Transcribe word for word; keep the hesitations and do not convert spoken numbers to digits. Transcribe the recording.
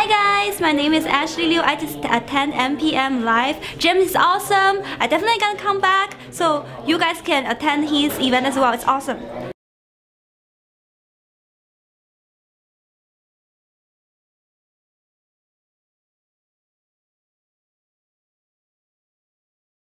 Hi guys, my name is Ashley Liu. I just attend M P M live. James is awesome. I definitely gonna come back, so you guys can attend his event as well. It's awesome.